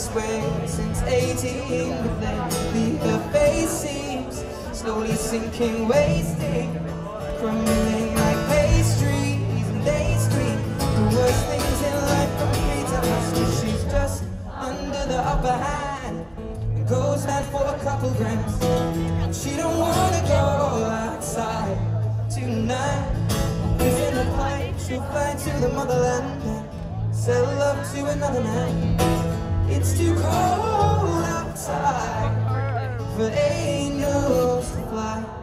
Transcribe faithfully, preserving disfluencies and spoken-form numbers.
this way since eighteen, but lately her face seems slowly sinking, wasting, crumbling like pastries, and they scream the worst things in life from me to us, 'cause she's just under the upper hand and goes mad for a couple grams. She don't wanna go outside tonight, 'cause in a pipe she'll fly to the motherland and sell love to another man. It's too cold outside for angels to fly.